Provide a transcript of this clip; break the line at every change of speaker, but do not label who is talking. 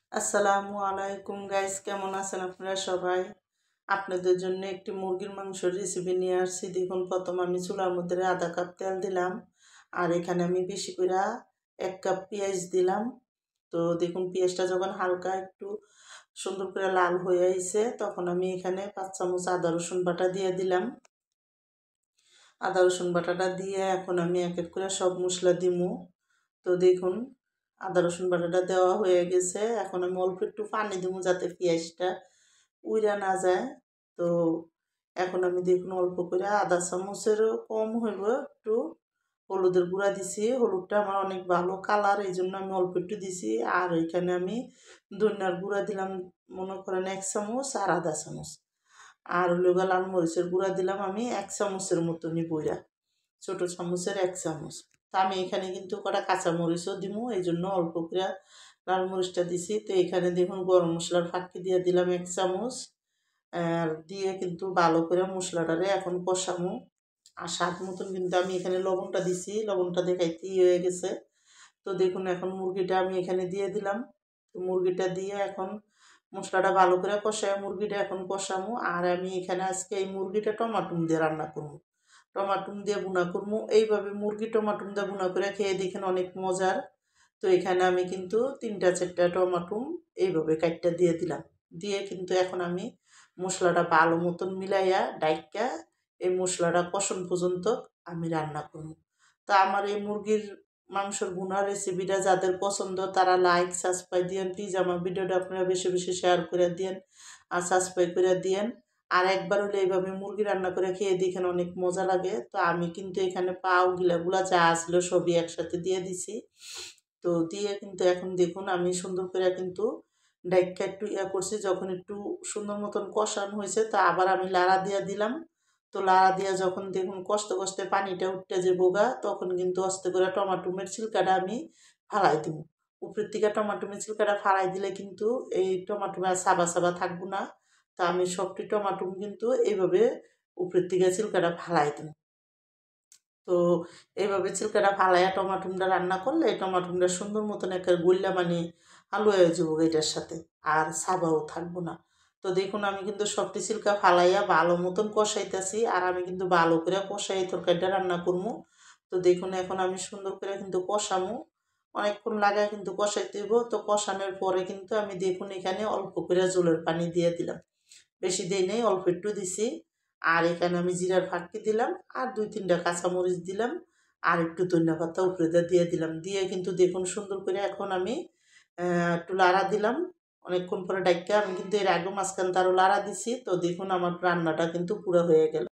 আসসালামু আলাইকুম গাইস, কেমন আছেন আপনারা সবাই? আপনাদের জন্য একটি মুরগির মাংসের রেসিপি নিয়ে আসছি। দেখুন, প্রথম আমি চুলার মধ্যে আধা কাপ তেল দিলাম, আর এখানে আমি বেশি করে 1 কাপ পেঁয়াজ দিলাম। তো দেখুন, পেঁয়াজটা যখন হালকা একটু সুন্দর করে লাল হয়ে আইছে, তখন আমি এখানে 5 চামচ আদা রসুন বাটা দিয়ে দিলাম। আদা রসুন বাটাটা দিয়ে এখন আমি এক এক করে সব মশলা দিমু। তো দেখুন, আদা রসুন বাটাটা দেওয়া হয়ে গেছে। এখন আমি অল্প একটু পানি দেবো যাতে পেঁয়াজটা উইরা না যায়। তো এখন আমি দেখুন অল্প করে আধা চামচেরও কম হইব একটু হলুদের গুঁড়া দিছি। হলুদটা আমার অনেক ভালো কালার, এই জন্য আমি অল্প একটু দিছি। আর এখানে আমি ধনিয়ার গুঁড়া দিলাম, মনে করেন 1 চামচ আর আধা চামচ। আর হলো লাল মরিচের গুঁড়া দিলাম আমি 1 চামচের মতনই বইরা, ছোট চামচের 1 চামচ। তা আমি এখানে কিন্তু কটা কাঁচা মরিচও দিব, এই জন্য অল্প করে লাল মরিচটা দিছি। তো এখানে দেখুন গরম মশলার ফাঁকি দিয়ে দিলাম 1 চামচ। আর দিয়ে কিন্তু ভালো করে মশলাটারে এখন কষামো। আর স্বাদ মতন কিন্তু আমি এখানে লবণটা দিছি, লবণটা দেখাইতে হয়ে গেছে। তো দেখুন, এখন মুরগিটা আমি এখানে দিয়ে দিলাম। তো মুরগিটা দিয়ে এখন মশলাটা ভালো করে কষায় মুরগিটা এখন কষামো। আর আমি এখানে আজকে এই মুরগিটা টমাটুম দিয়ে রান্না করবো, টমাটুম দিয়ে বুনা করবো। এইভাবে মুরগি টমাটুম দিয়ে বুনা করে খেয়ে দেখেন, অনেক মজার। তো এখানে আমি কিন্তু 3টা 4টা টমাটুম এইভাবে কাটটা দিয়ে দিলাম। দিয়ে কিন্তু এখন আমি মশলাটা ভালো মতন মিলাইয়া ডাইকা এই মশলাটা কষন পর্যন্ত আমি রান্না করব। তা আমার এই মুরগির মাংসর ভুনা রেসিপিটা যাদের পছন্দ, তারা লাইক সাবস্ক্রাইব দিয়েন প্লিজ। আমার ভিডিওটা আপনারা বেশি বেশি শেয়ার করে দিয়েন আর সাবস্ক্রাইব করে দিয়েন। আর একবার হলে এইভাবে মুরগি রান্না করে খেয়ে দেখেন, অনেক মজা লাগে। তো আমি কিন্তু এখানে পাও গিলাগুলা যা আসলো সবই একসাথে দিয়ে দিছি। তো দিয়ে কিন্তু এখন দেখুন আমি সুন্দর করে কিন্তু ডাইকা একটু করছি। যখন একটু সুন্দর মতন কষানো হয়েছে, তা আবার আমি লাড়া দিয়ে দিলাম। তো লাড়া দিয়ে যখন দেখুন কষতে কষতে পানিটা উঠতে যে বোগা, তখন কিন্তু আস্তে করে টমাটোমের ছিলকাটা আমি ফালাই দিব। উপরের থেকে টমাটোমের ছিলকাটা ফালাই দিলে কিন্তু এই টমাটোমে আর সাবা সাবা থাকবো না। তা আমি সবটি টমাটোম কিন্তু এইভাবে উপরের থেকে ছিলকাটা ফালাই দিব। তো এইভাবে ছিলকাটা ফালাইয়া টমাটোমটা রান্না করলে এই টমাটোমটা সুন্দর মতন একটা গুল্লা মানে আলু হয়ে যাবো এটার সাথে, আর সাবাও থাকবো না। তো দেখুন, আমি কিন্তু সবটি ছিলকা ফালাইয়া ভালো মতন কষাইতেছি, আর আমি কিন্তু ভালো করে কষাই তরকারিটা রান্না করবো। তো দেখুন, এখন আমি সুন্দর করে কিন্তু কষামো, অনেকক্ষণ লাগায় কিন্তু কষাইতে হইব। তো কষানোর পরে কিন্তু আমি দেখুন এখানে অল্প করে জলের পানি দিয়ে দিলাম, বেশি দিই নেই, অল্প একটু দিছি। আর এখানে আমি জিরার ফাঁকি দিলাম, আর 2-3টা কাঁচামরিচ দিলাম, আর একটু ধনিয়া পাতা উপরে দিয়ে দিলাম। দিয়ে কিন্তু দেখুন সুন্দর করে এখন আমি একটু লাড়া দিলাম। অনেকক্ষণ পরে ডাইকা আমি কিন্তু এর আগে মাঝখান তারও লাড়া দিছি। তো দেখুন আমার রান্নাটা কিন্তু পুরো হয়ে গেল।